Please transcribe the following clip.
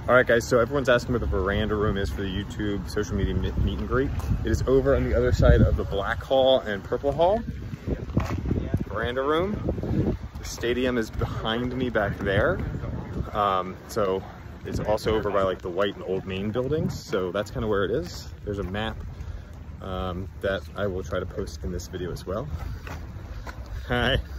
All right, guys, so everyone's asking what the veranda room is for the YouTube social media meet and greet. It is over on the other side of the black hall and purple hall. Veranda room. The stadium is behind me back there. So it's also over by like the white and old main buildings. So that's kind of where it is. There's a map that I will try to post in this video as well. Hi.